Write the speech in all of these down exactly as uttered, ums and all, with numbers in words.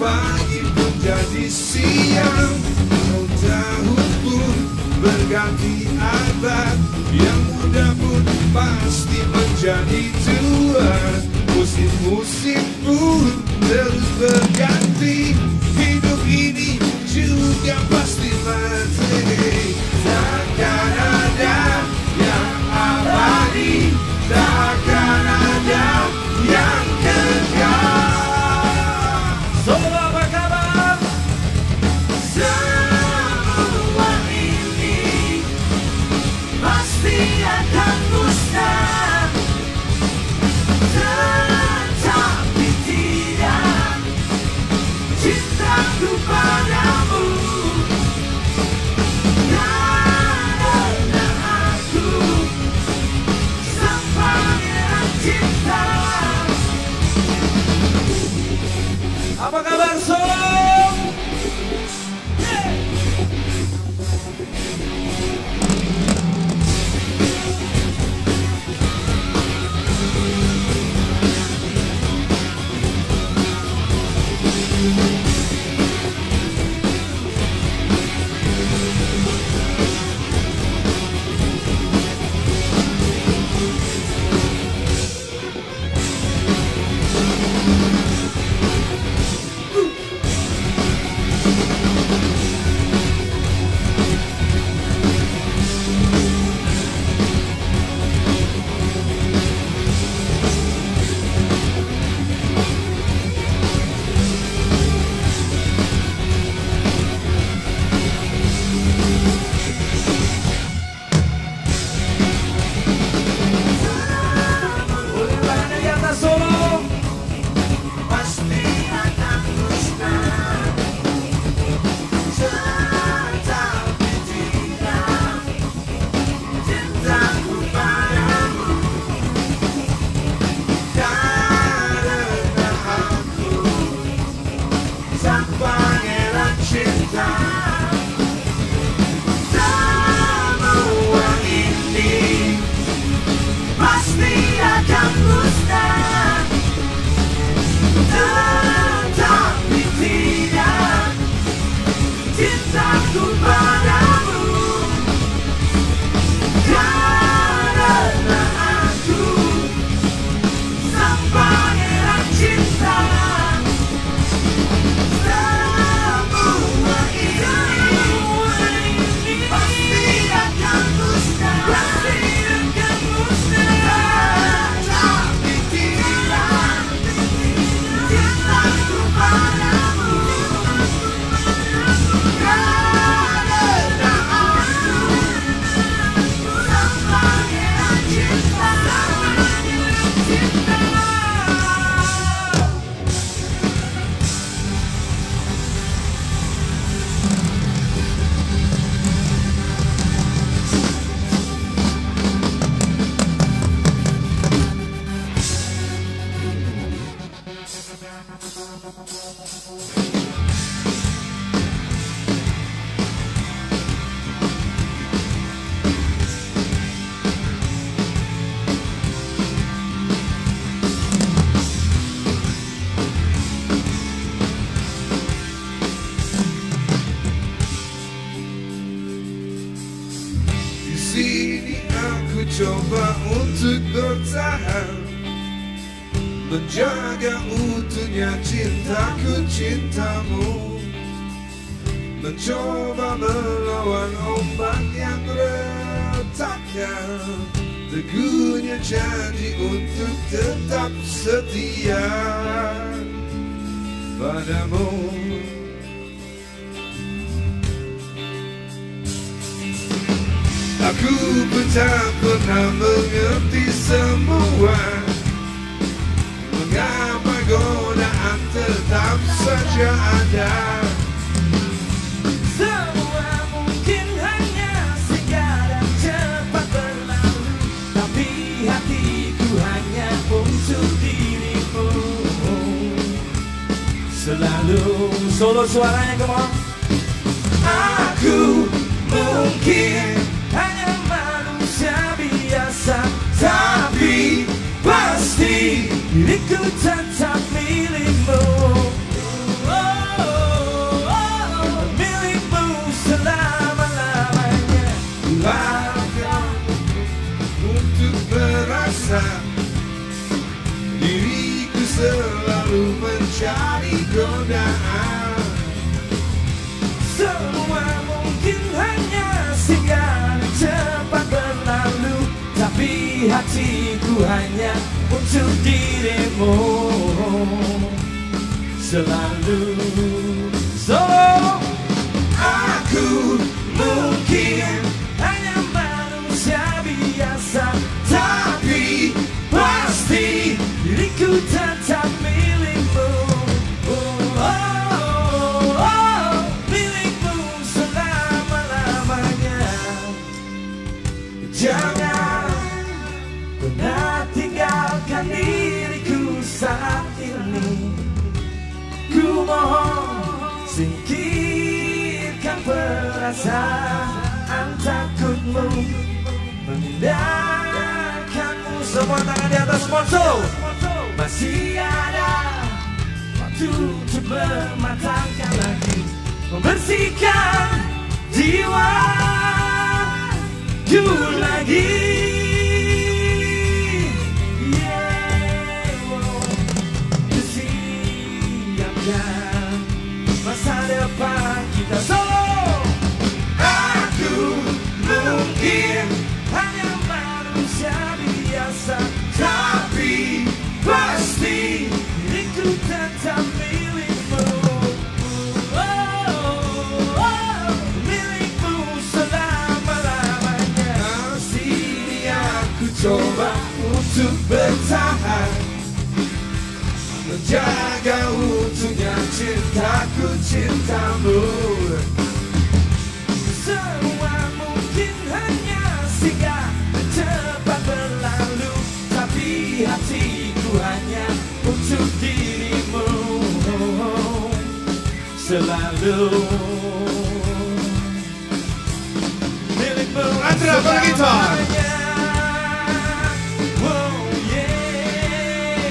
pagi pun jadi siang, tahun pun berganti abad, yang muda pun pasti menjadi tua. Musim-musim pun terus berganti, hidup ini juga pasti mati. Takkan ada yang abadi, takkan ada yang kekal. Semua apa kabar? Semua ini pasti akan musnah, tetapi tidak cintaku padamu. Karena aku sang pangeran cinta. Apa kabar Solo? Sini aku coba untuk bertahan, menjaga utuhnya cintaku cintamu, mencoba melawan ombak yang retakkan, teguhnya janji untuk tetap setia padamu. Aku pun tak pernah mengerti semua, mengapa godaan tetap saja ada. Semua mungkin hanya sekadar cepat berlalu, tapi hatiku hanya untuk dirimu selalu. Solo suaranya, come on. Aku mungkin hanya manusia biasa, tapi pasti diriku tetap milikmu. Oh. godaan. Semua mungkin hanya singgah cepat berlalu, tapi hatiku hanya untuk dirimu selalu. So aku mungkin hanya manusia biasa, tapi pasti diriku tetap milikmu. Oh, oh, oh, milikmu selama-lamanya. Jangan pernah tinggalkan diriku saat ini. Ku mohon singkirkan perasaan takutmu memindahkanmu. Semua tangan di atas sponsor. Masih ada waktu untuk mematangkan lagi, membersihkan jiwa ku lagi. Yeah, oh. Siapkan masa depan kita. So aku mungkin hanya manusia biasa, tapi pasti diriku tetap milikmu. Oh, oh, oh, milikmu selama-lamanya. Sini aku coba untuk bertahan, menjaga utuhnya cintaku, cintamu. Semua mungkin hanya singgah cepat berlalu, tapi hatiku hanya untuk dirimu selalu. Milikmu Andra bergitar. Oh yeah.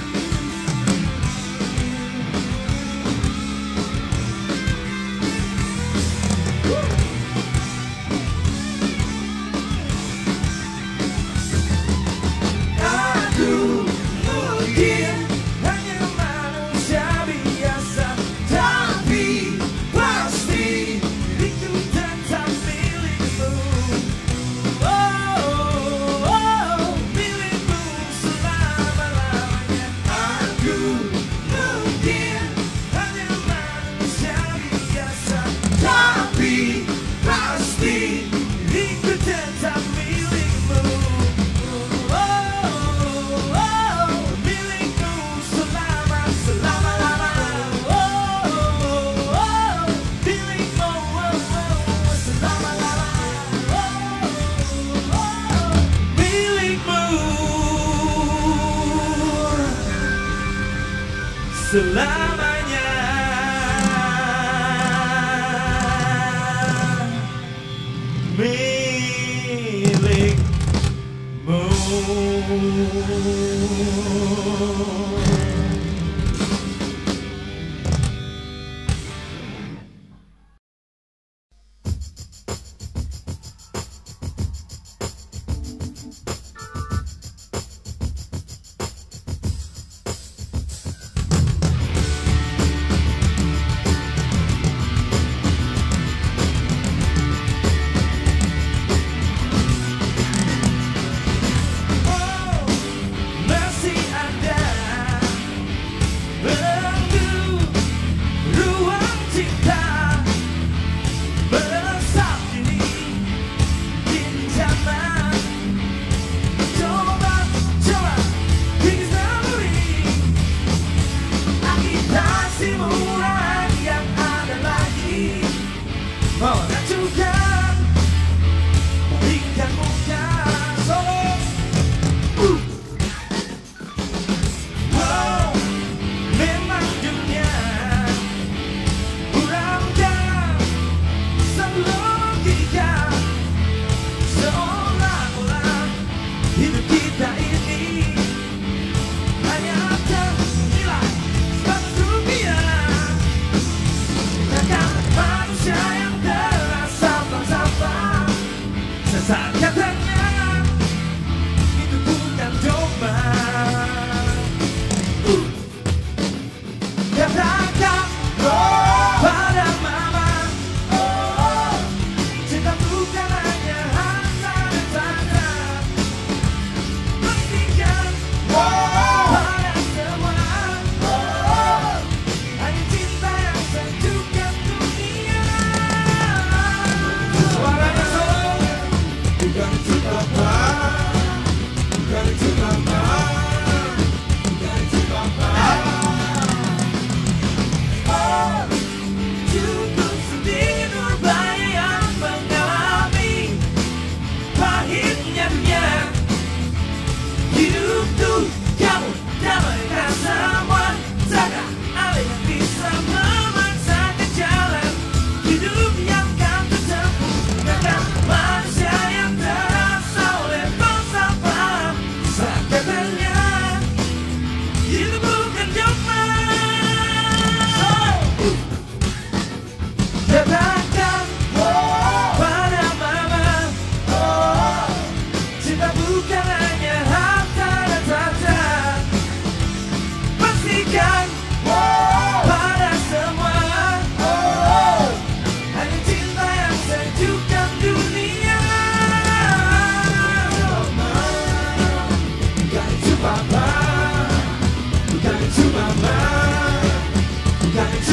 Aku mungkin hanya manusia biasa, tapi pasti diriku tetap milikmu. Oh, oh, oh, milikmu selama-lamanya. Aku mungkin hanya manusia biasa, tapi pasti diriku tetap milikmu. Oh, oh, oh, milikmu selama selama-lamanya. Oh, oh, oh, milikmu oh, oh, selama-lamanya. Oh, oh, milikmu selamanya. Oh, masih ada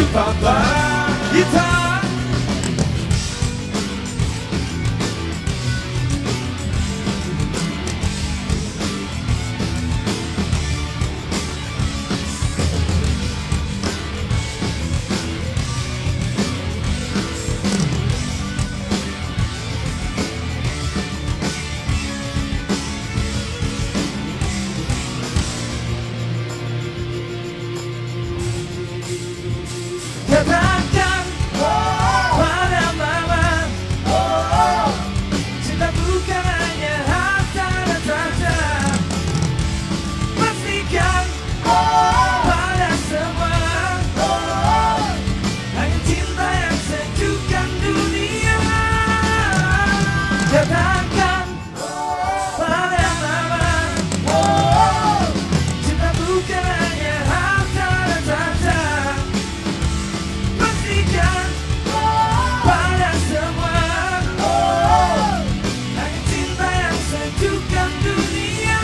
Papa Gitar. Katakan pada mama, cinta bukan hanya harta dan tahta. Pastikan pada semua, hanya cinta yang sejukkan dunia. Katakan pada mama, cinta bukan hanya harta dan tahta. Pada semua, hanya cinta yang sejukkan dunia.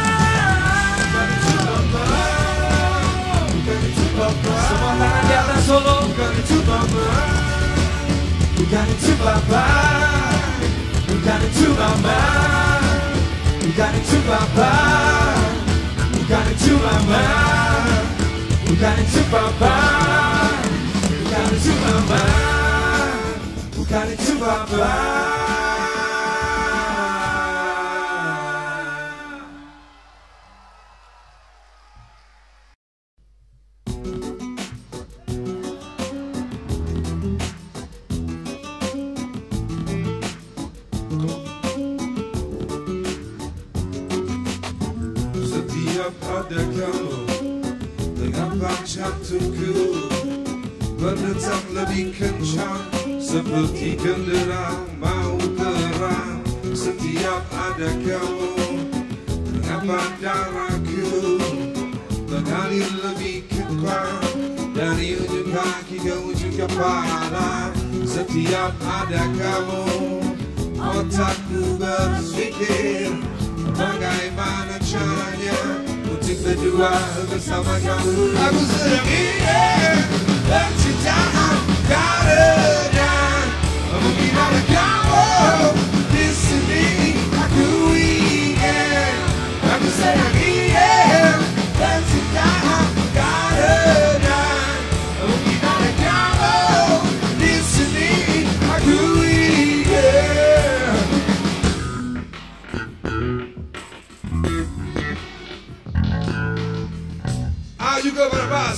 Semua tangan di atas solo. Bukan itu mama, bukan itu papa, bukan itu mama, bukan itu papa, bukan itu mama, bukan itu papa. Bukan itu mama, bukan itu papa. Setiap ada kamu dengan jantungku berdetak lebih kencang seperti genderang mau perang. Setiap ada kamu mengapa darahku mengalir lebih kuat dari ujung kaki ke ujung kepala. Setiap ada kamu otakku berpikir bagaimana caranya untuk berdua bersama kamu. Aku sedang ingin bercintaan karena mungkin ada kamu di sini. Aku ingin, aku sedang ingin bercintaan karena mungkin ada kamu di sini. Aku ingin. Ah, juga berbas.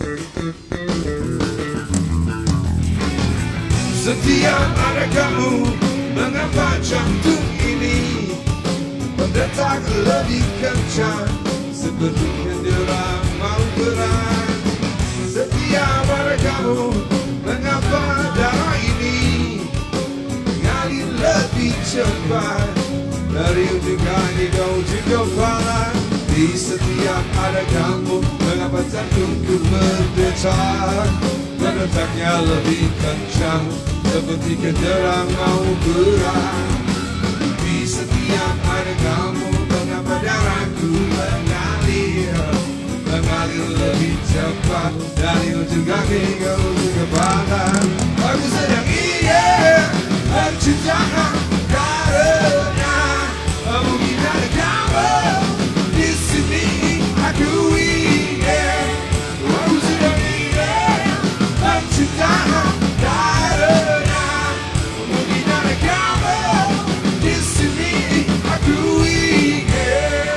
Setiap ada kamu, mengapa jantung ini berdetak lebih kencang seperti genderang mau perang. Setiap ada kamu, mengapa darah ini mengalir lebih cepat dari ujung kaki ke ujung kepala. Di setiap ada kamu, mengapa jantungku berdetak, berdetaknya lebih kencang seperti genderang mau perang. Di setiap ada kamu, mengapa darahku mengalir, mengalir lebih cepat dari ujung kaki ke ujung kepala. Aku sedang ingin bercintaan karena mungkin ada kamu di sini. Aku ingin, aku sedang ingin bercintaan karena mungkin ada kamu di sini. Aku ingin.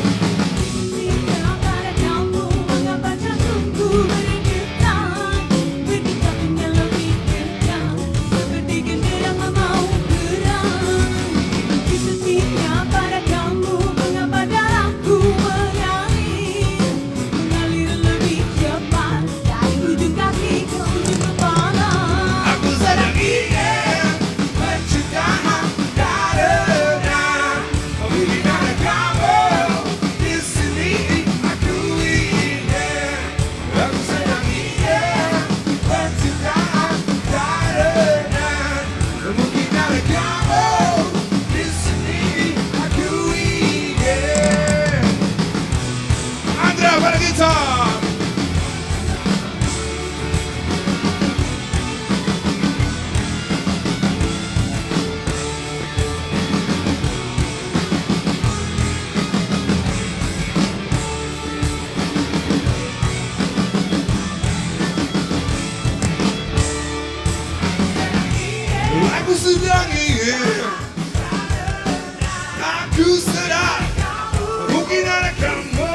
Setiap ada kamu, mengapa jantungku berdetak, Aku sedang ingin, aku sedang mungkin ada kamu.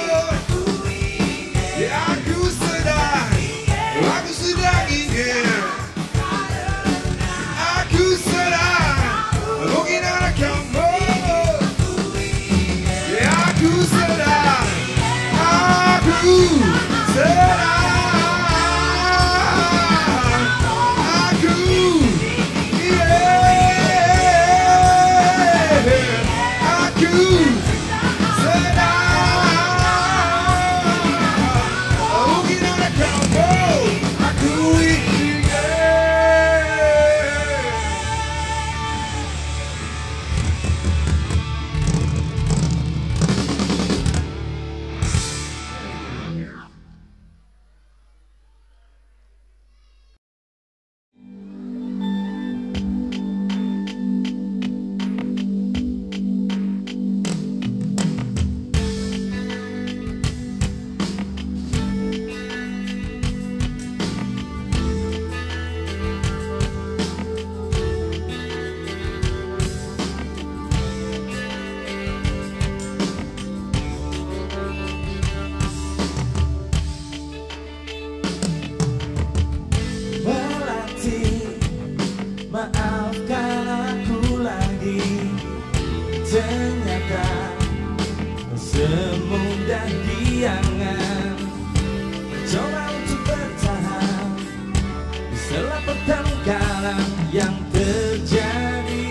Ya aku sedang, aku sedang ingin, aku sedang mungkin ada kamu. Ya aku sedang, aku sedang. Maafkan aku lagi, ternyata semudah diangan. Coba untuk bertahan di sela pertengkaran yang terjadi.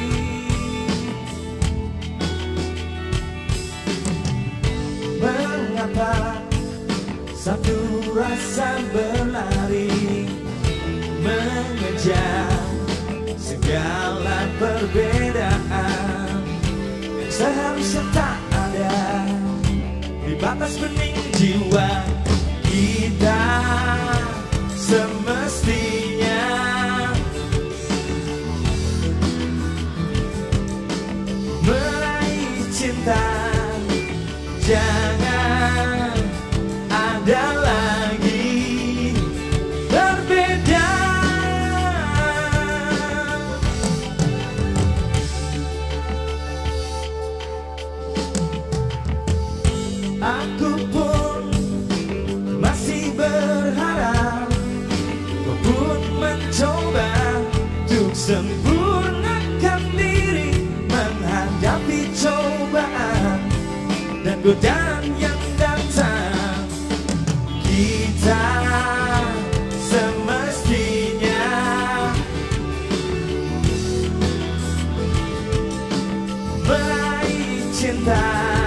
Mengapa satu rasa berlari mengejar segala perbedaan yang seharusnya tak ada di batas bening jiwa kita. Semestinya meraih cinta, jangan ada lagi berbeda. Aku pun masih berharap, kau pun mencoba untuk sempurnakan diri, menghadapi cobaan dan godaan yang datang. Kita semestinya meraih cinta,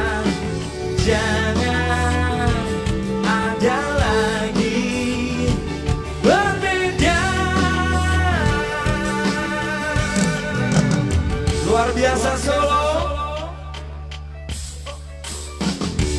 jangan ada lagi berbeda. Luar biasa Solo.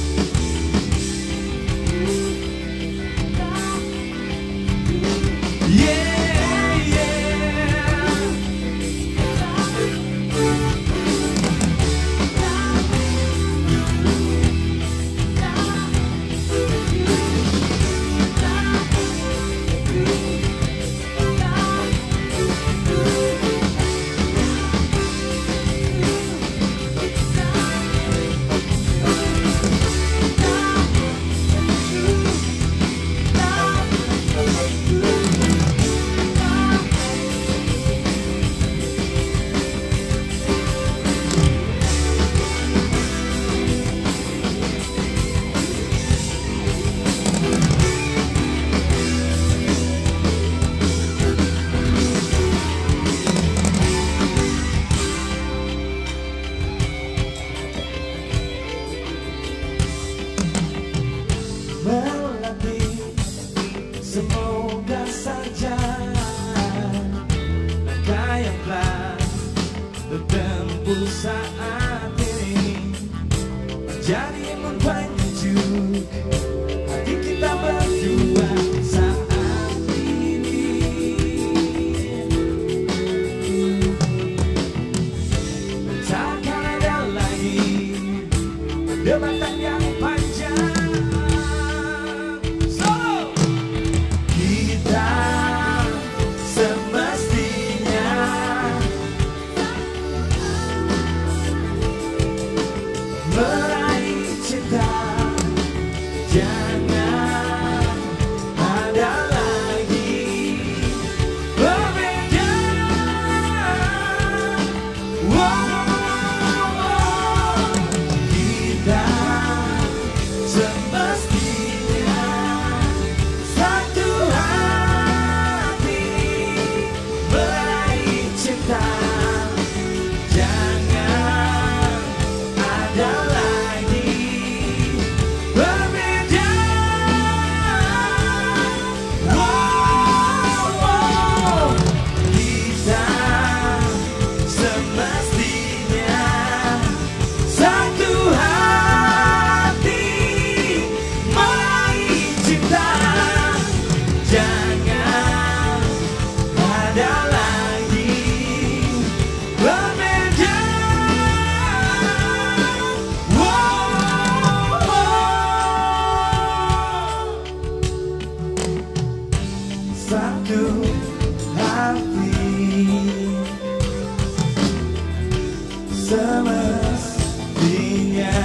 satu hati semestinya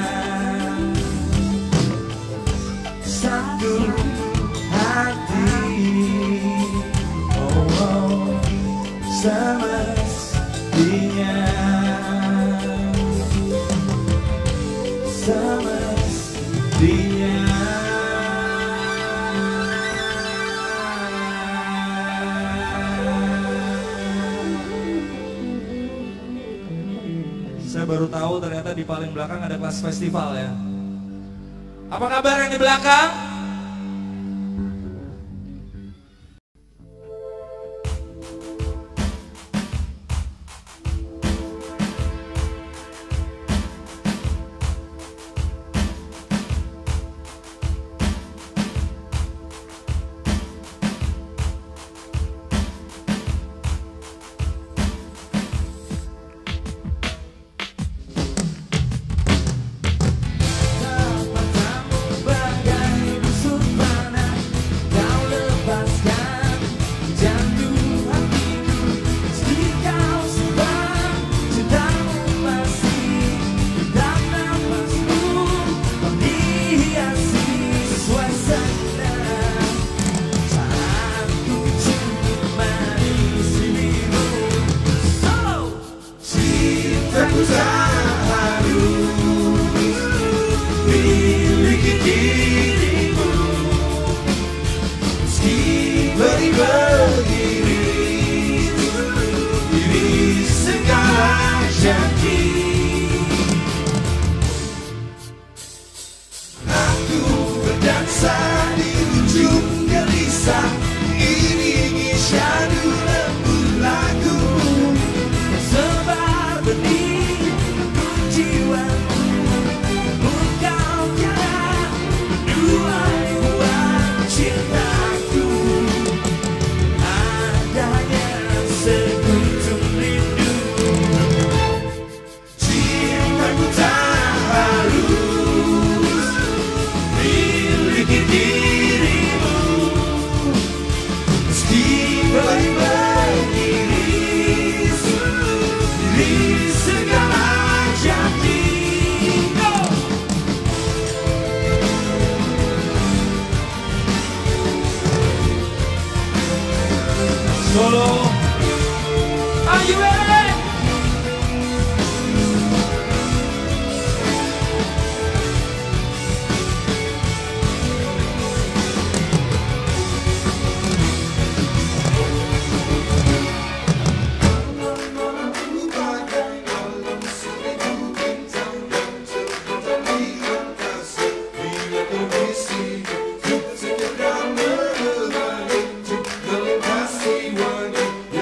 satu hati, oh, oh, semestinya semestinya. Saya baru tahu ternyata di paling belakang ada kelas festival ya. Apa kabar yang di belakang? Solo, are you ready? One,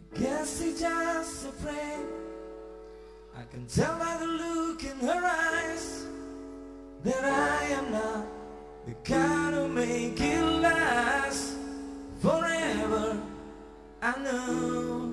Guess it's just a friend. I can tell by the look in her eyes that I am not the kind who make it last forever. I know.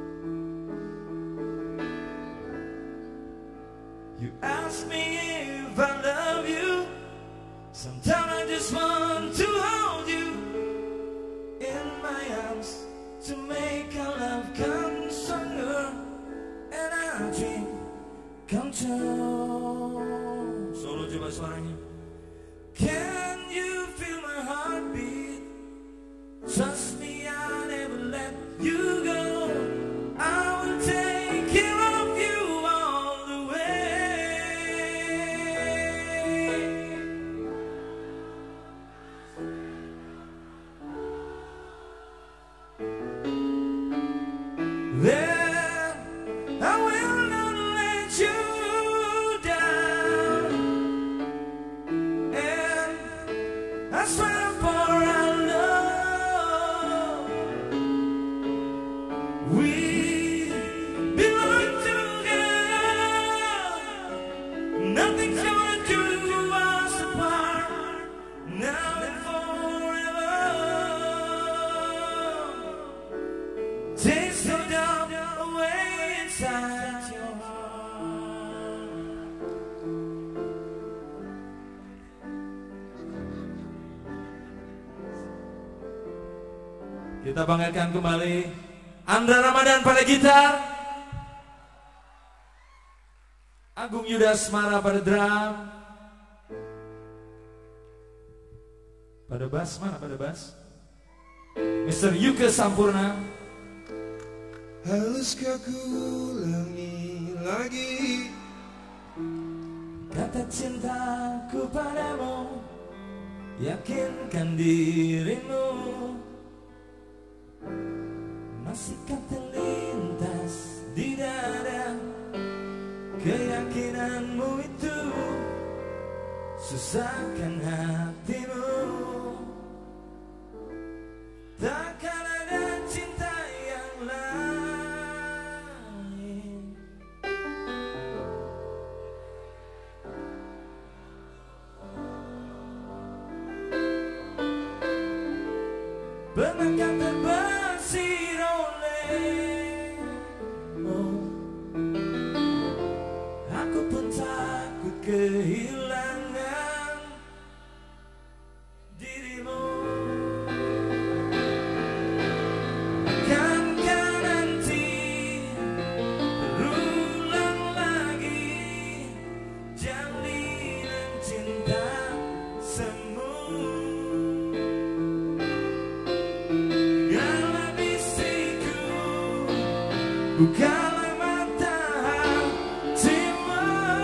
You ask me if I love you. Sometimes I just want to hold you in my arms to make our love come stronger and our dream come true. Solo coba suaranya. Can you feel my heartbeat? Trust me, I'll never let you go. I will take care of you all the way. Then I will not let you down, and I swear for our love we belong together. Nothing's gonna do us apart now and forever. Taste the love away inside your heart. Kita banggakan kembali Andra Ramadan pada gitar, Agung Yudasmara pada drum, pada bass, mana pada bass? Mister Yuke Sampurna. Haruskah ku ulangi lagi Kata cintaku padamu, yakinkan dirimu. Masihkah terlintas di dada keyakinanmu itu? Susahkan hatimu. Takkan ada cinta yang lain. Pernahkah terbersih olehmu? Aku pun takut kehilangan dirimu. Akankah nanti berulang lagi jalinan cinta semu? Dengarlah bisikku, bukalah mata hatimu.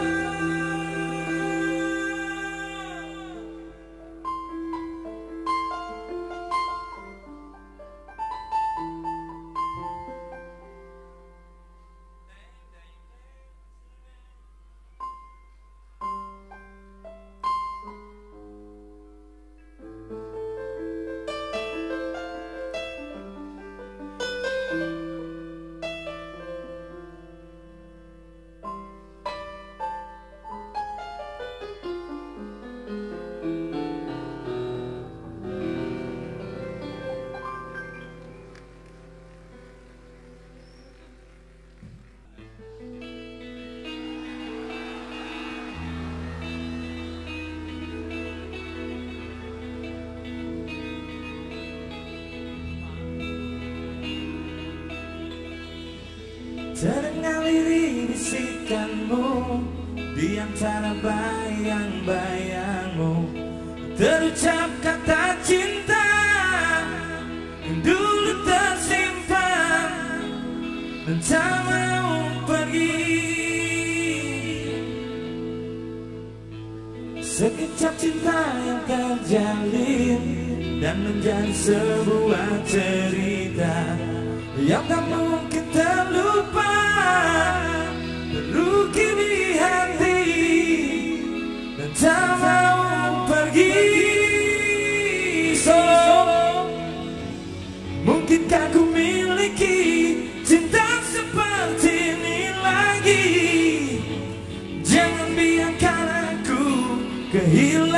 Terdengar lirih bisikanmu di antara bayang-bayangmu. Terucap kata cinta yang dulu tersimpan dan tak mau pergi. Sekejap cinta yang terjalin dan menjadi sebuah cerita yang tak mungkin terlupa, terukir di hati dan tak mau pergi. So, mungkinkah ku miliki hilang.